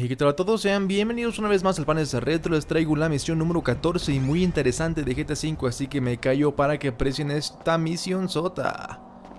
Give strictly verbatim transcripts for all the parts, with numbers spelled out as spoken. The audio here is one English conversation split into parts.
Hey, ¿qué tal a todos? Sean bienvenidos una vez más al Panes de Retro. Les traigo la misión número catorce y muy interesante de G T A cinco, así que me callo para que aprecien esta misión sota.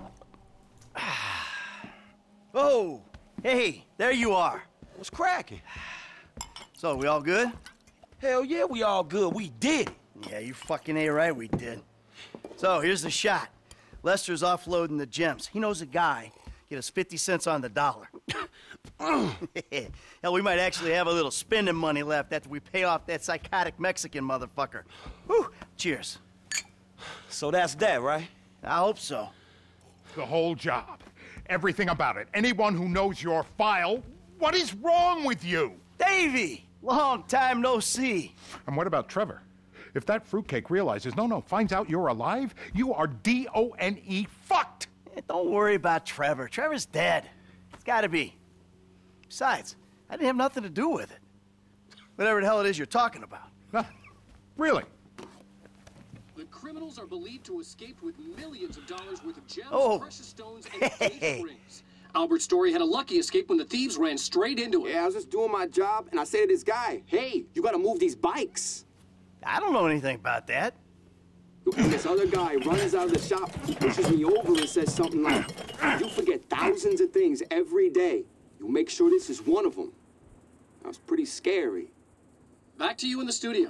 Oh, hey, there you are. What's cracking? So, we all good? Hell yeah, we all good. We did it. Yeah, you fucking ain't right, we did. So, here's the shot. Lester's offloading the gems. He knows a guy. Get us fifty cents on the dollar. Hell, we might actually have a little spending money left after we pay off that psychotic Mexican motherfucker. Whew, cheers. So that's that, right? I hope so. The whole job. Everything about it. Anyone who knows your file, what is wrong with you? Davey! Long time no see. And what about Trevor? If that fruitcake realizes, no, no, finds out you're alive, you are D O N E fucked! Eh, don't worry about Trevor. Trevor's dead. It's gotta be. Besides, I didn't have nothing to do with it. Whatever the hell it is you're talking about. Nothing. Really? The criminals are believed to have escaped with millions of dollars worth of gems, Oh. precious stones, and engagement rings. Albert Story had a lucky escape when the thieves ran straight into him. Yeah, I was just doing my job, and I say to this guy, hey, you gotta move these bikes. I don't know anything about that. And this other guy runs out of the shop, he pushes me over and says something like, you forget thousands of things every day. You'll make sure this is one of them. That was pretty scary. Back to you in the studio.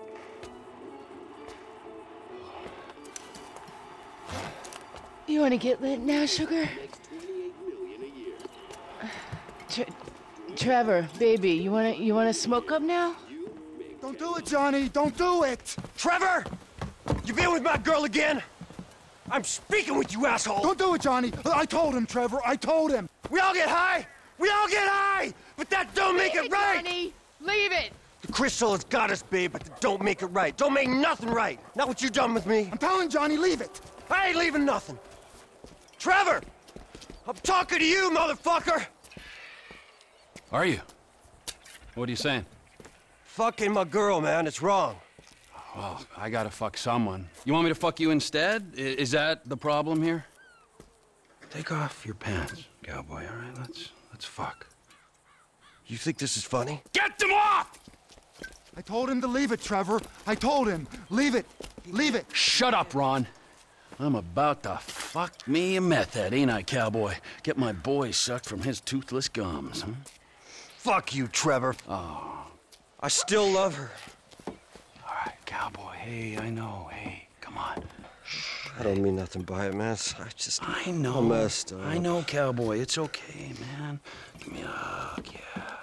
You want to get lit now, sugar? Tre Trevor, baby, you want to you want to smoke up now? Don't do it, Johnny! Don't do it! Trevor! You been with my girl again? I'm speaking with you, asshole! Don't do it, Johnny! I told him, Trevor, I told him! We all get high! We all get high! But that don't make Leave it right! Johnny! Leave it! The crystal has got us, babe, but that don't make it right. Don't make nothing right. Not what you done with me. I'm telling Johnny, leave it! I ain't leaving nothing. Trevor! I'm talking to you, motherfucker! Are you? What are you saying? Fucking my girl, man. It's wrong. Well, I gotta fuck someone. You want me to fuck you instead? I is that the problem here? Take off your pants, cowboy, all right? Let's, let's fuck. You think this is funny? Get them off! I told him to leave it, Trevor. I told him. Leave it. Leave it. Shut up, Ron. I'm about to fuck me a meth head, ain't I, cowboy? Get my boy sucked from his toothless gums, huh? Fuck you, Trevor. Oh. I still love her. All right, cowboy. Hey, I know. Hey, come on. I don't mean nothing by it, man. I just... I know. I'm messed up. I know, cowboy. It's okay, man. Give me a hug, yeah.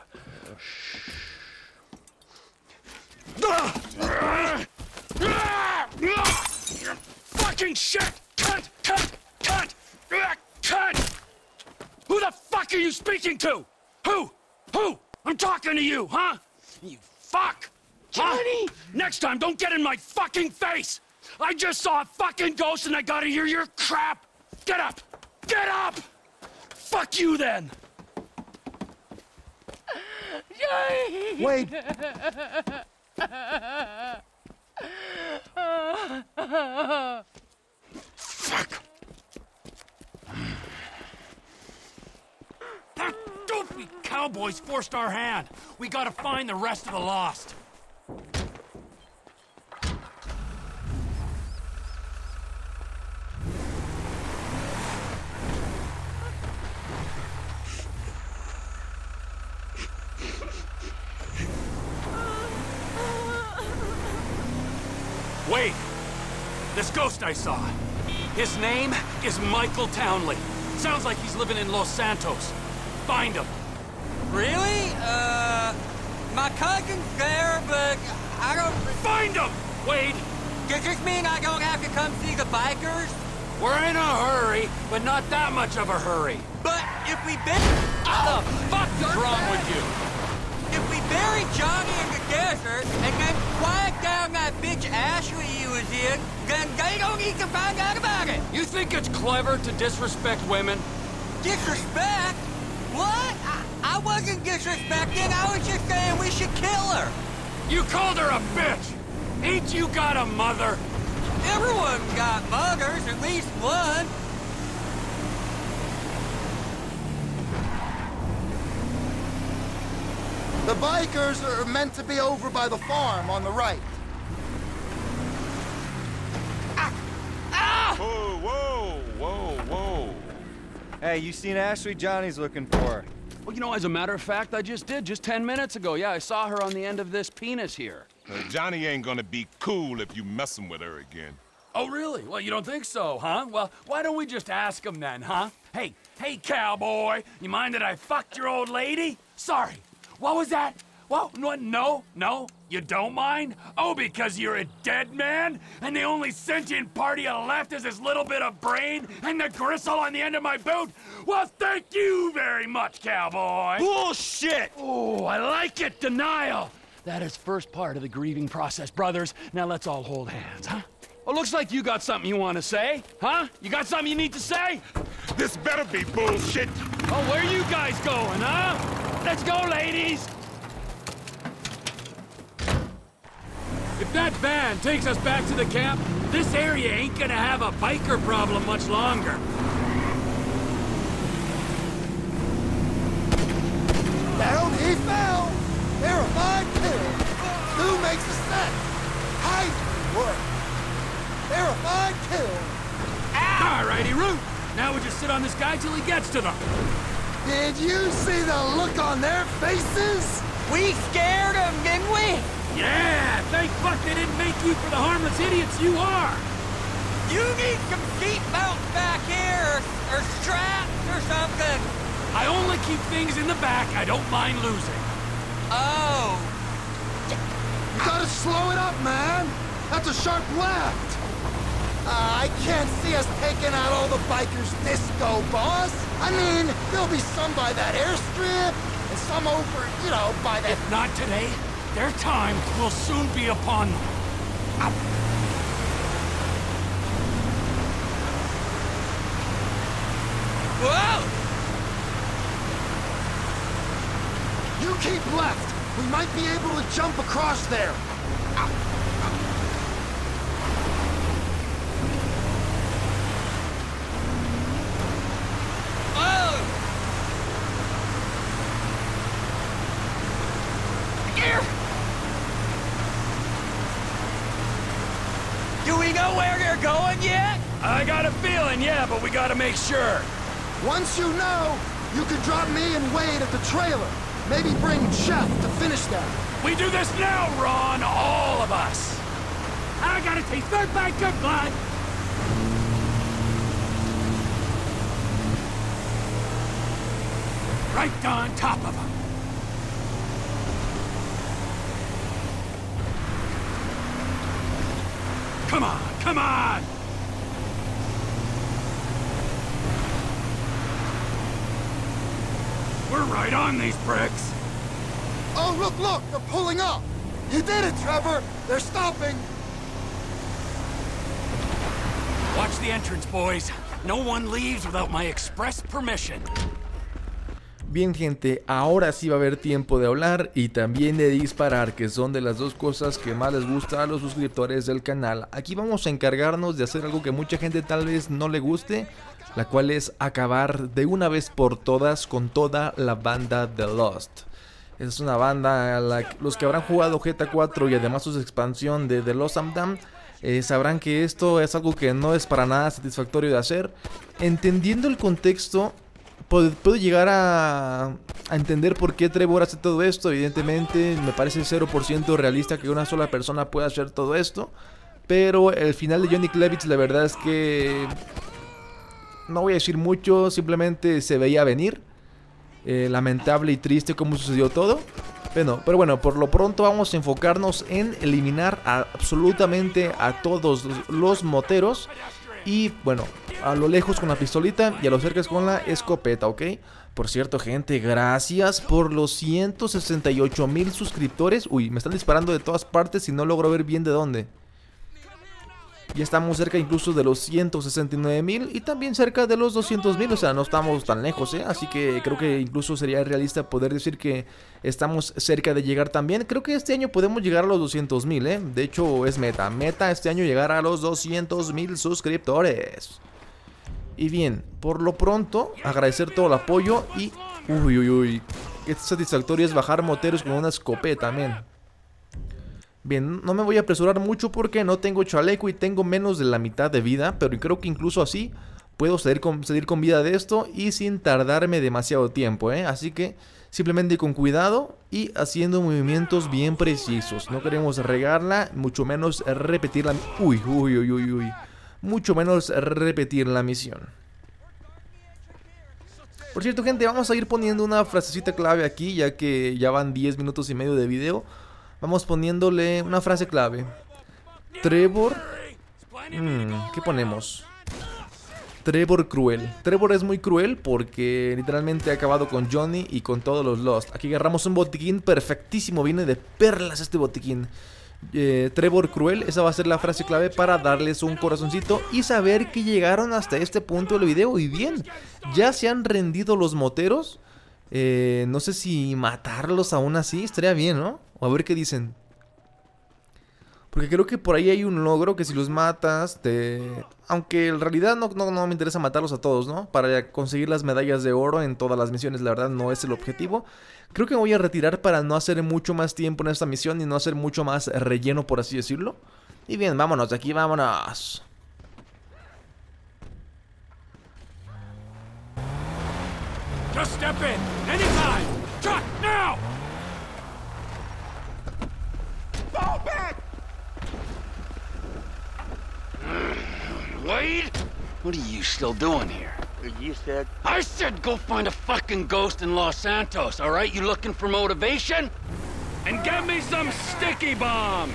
Fucking shit! Cut! Cut! Cut! Cut! Who the fuck are you speaking to? Who? Who? I'm talking to you, huh? You fuck! Huh? Johnny! Next time, don't get in my fucking face! I just saw a fucking ghost and I gotta hear your crap! Get up! Get up! Fuck you then! Johnny! Wait. Fuck! That dopey cowboys forced our hand. We gotta find the rest of the lost. Wait! This ghost I saw. His name is Michael Townley. Sounds like he's living in Los Santos. Find him. Really? Uh, my cousin's there, but I don't... Find him! Wade! Does this mean I don't have to come see the bikers? We're in a hurry, but not that much of a hurry. But if we bury... What the fuck is wrong with you? If we bury Johnny in the desert, and then quiet down that bitch Ashley he was in, then they don't need to find out about it. You think it's clever to disrespect women? Disrespect? What? I, I wasn't disrespecting. I was just saying we should kill her. You called her a bitch! Ain't you got a mother? Everyone's got mothers, at least one. The bikers are meant to be over by the farm on the right. Ah! Ah! Whoa, whoa, whoa, whoa. Hey, you seen Ashley? Johnny's looking for her. Well, you know, as a matter of fact, I just did, just ten minutes ago. Yeah, I saw her on the end of this penis here. Uh, Johnny ain't gonna be cool if you messing with her again. Oh, really? Well, you don't think so, huh? Well, why don't we just ask him then, huh? Hey, hey, cowboy, you mind that I fucked your old lady? Sorry. What was that? Well, no, no, no, you don't mind? Oh, because you're a dead man? And the only sentient part of you left is this little bit of brain and the gristle on the end of my boot? Well, thank you very much, cowboy. Bullshit! Oh, I like it, denial. That is first part of the grieving process, brothers. Now let's all hold hands, huh? Well, looks like you got something you want to say, huh? You got something you need to say? This better be bullshit. Oh, where you guys going, huh? Let's go, ladies. If that van takes us back to the camp, this area ain't gonna have a biker problem much longer. Down he fell. Verified kill. Who makes a set? Hide work. Verified kill. All righty, Root. Now we just sit on this guy till he gets to them. Did you see the look on their faces? We scared them, didn't we? Yeah, thank fuck they didn't make you for the harmless idiots you are. You need some seat belts back here, or, or straps or something. I only keep things in the back I don't mind losing. Oh. You gotta slow it up, man. That's a sharp left. Uh, I can't see us taking out all the bikers this go, boss. I mean, there'll be some by that airstrip, and some over, you know, by that... If not today, their time will soon be upon them. Ow. Whoa! You keep left. We might be able to jump across there. Ow. Do we know where they're going yet? I got a feeling, yeah, but we gotta make sure. Once you know, you can drop me and Wade at the trailer. Maybe bring Jeff to finish that. We do this now, Ron, all of us. I gotta taste their biker blood. Right on top of them. Come on, come on! We're right on these bricks. Oh, look, look, they're pulling up. You did it, Trevor. They're stopping. Watch the entrance, boys. No one leaves without my express permission. Bien, gente, ahora sí va a haber tiempo de hablar y también de disparar, que son de las dos cosas que más les gusta a los suscriptores del canal. Aquí vamos a encargarnos de hacer algo que mucha gente tal vez no le guste, la cual es acabar de una vez por todas con toda la banda de Lost. Es una banda, la, los que habrán jugado G T A cuatro y además su expansión de The Lost and Damned, eh, sabrán que esto es algo que no es para nada satisfactorio de hacer. Entendiendo el contexto, puedo, puedo llegar a, a entender por qué Trevor hace todo esto. Evidentemente me parece cero por ciento realista que una sola persona pueda hacer todo esto, pero el final de Johnny Klevitz, la verdad es que no voy a decir mucho, simplemente se veía venir. Eh, lamentable y triste cómo sucedió todo. Bueno, pero bueno, por lo pronto vamos a enfocarnos en eliminar a absolutamente a todos los, los moteros. Y bueno, a lo lejos con la pistolita y a lo cerca con la escopeta, ¿ok? Por cierto, gente, gracias por los ciento sesenta y ocho mil suscriptores. Uy, me están disparando de todas partes y no logro ver bien de dónde. Ya estamos cerca incluso de los ciento sesenta y nueve mil y también cerca de los doscientos mil, o sea, no estamos tan lejos, ¿eh? Así que creo que incluso sería realista poder decir que estamos cerca de llegar también. Creo que este año podemos llegar a los doscientos mil, ¿eh? De hecho, es meta. Meta este año llegar a los doscientos mil suscriptores. Y bien, por lo pronto, agradecer todo el apoyo y... Uy, uy, uy. qué satisfactorio es bajar moteros con una escopeta, men. Bien, no me voy a apresurar mucho porque no tengo chaleco y tengo menos de la mitad de vida, pero creo que incluso así puedo salir con, salir con vida de esto y sin tardarme demasiado tiempo, ¿eh? Así que simplemente con cuidado y haciendo movimientos bien precisos. No queremos regarla, mucho menos repetir la... Uy, uy, uy, uy, uy. Mucho menos repetir la misión. Por cierto, gente, vamos a ir poniendo una frasecita clave aquí, ya que ya van diez minutos y medio de video. Vamos poniéndole una frase clave. Trevor... Hmm, ¿qué ponemos? Trevor cruel. Trevor es muy cruel porque literalmente ha acabado con Johnny y con todos los Lost. Aquí agarramos un botiquín perfectísimo. Viene de perlas este botiquín. Eh, Trevor cruel. Esa va a ser la frase clave para darles un corazoncito y saber que llegaron hasta este punto del video. Y bien, ya se han rendido los moteros. Eh, no sé si matarlos aún así estaría bien, ¿no? O a ver qué dicen. Porque creo que por ahí hay un logro que si los matas te... Aunque en realidad no, no, no me interesa matarlos a todos, ¿no? Para conseguir las medallas de oro en todas las misiones, la verdad no es el objetivo. Creo que me voy a retirar para no hacer mucho más tiempo en esta misión y no hacer mucho más relleno, por así decirlo. Y bien, vámonos de aquí, vámonos. Just step in, anytime! Truck, now! Fall back! Wade? What are you still doing here? You said... I said go find a fucking ghost in Los Santos, all right? You looking for motivation? And get me some sticky bombs!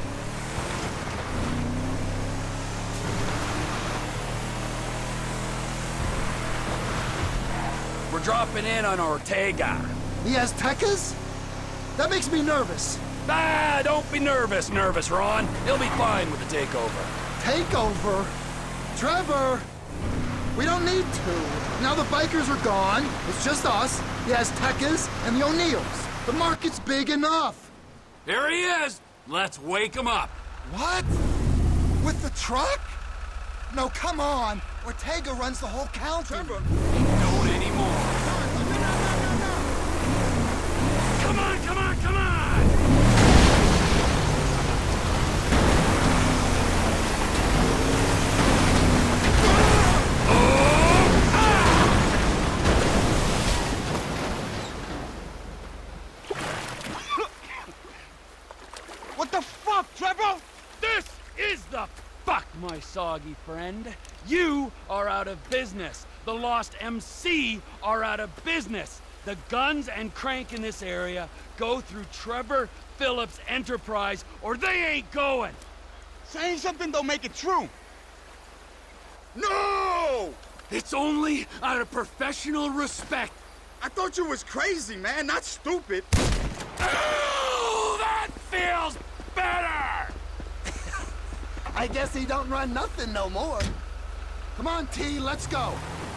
We're dropping in on Ortega. The Aztecas? That makes me nervous. Ah, don't be nervous, nervous, Ron. He'll be fine with the takeover. Takeover? Trevor! We don't need to. Now the bikers are gone. It's just us, the Aztecas, and the O'Neills. The market's big enough. Here he is. Let's wake him up. What? With the truck? No, come on. Ortega runs the whole county. Trevor. Don't anymore. Come on, come on, come on! What the fuck, Trevor? This is the fuck, my soggy friend. You are out of business. The Lost M C are out of business. The guns and crank in this area go through Trevor Phillips Enterprise, or they ain't going. Saying something don't make it true. No! It's only out of professional respect. I thought you was crazy, man, not stupid. Oh, that feels better! I guess he don't run nothing no more. Come on, T, let's go.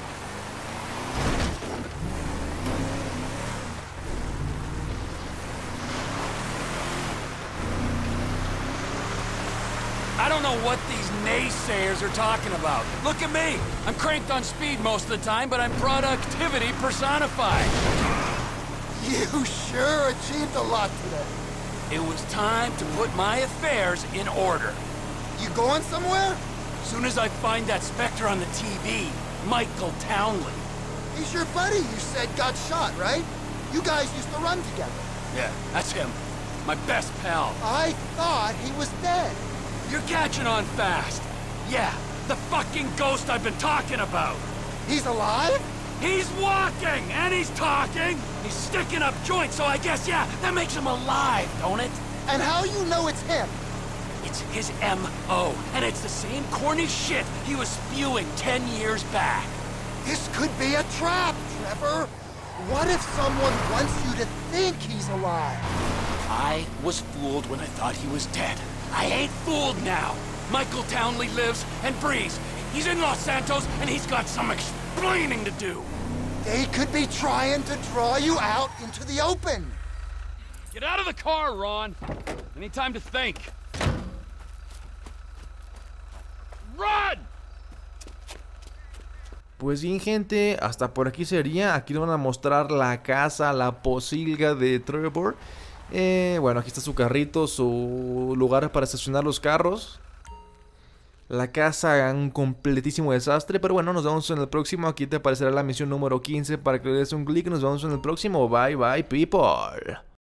I don't know what these naysayers are talking about. Look at me. I'm cranked on speed most of the time, but I'm productivity personified. You sure achieved a lot today. It was time to put my affairs in order. You going somewhere? Soon as I find that Spectre on the T V, Michael Townley. He's your buddy you said got shot, right? You guys used to run together. Yeah, that's him. My best pal. I thought he was dead. You're catching on fast. Yeah, the fucking ghost I've been talking about. He's alive? He's walking, and he's talking. He's sticking up joints, so I guess, yeah, that makes him alive, don't it? And how you know it's him? It's his M O, and it's the same corny shit he was spewing ten years back. This could be a trap, Trevor. What if someone wants you to think he's alive? I was fooled when I thought he was dead. I ain't fooled now. Michael Townley lives and breathes. He's in Los Santos, and he's got some explaining to do. They could be trying to draw you out into the open. Get out of the car, Ron. Any time to think. Run! Pues bien, gente, hasta por aquí sería. Aquí nos van a mostrar la casa, la posilga de Trevor. Eh, bueno, aquí está su carrito, su lugar para estacionar los carros. La casa, un completísimo desastre. Pero bueno, nos vemos en el próximo. Aquí te aparecerá la misión número quince para que le des un clic. Nos vemos en el próximo. Bye, bye, people.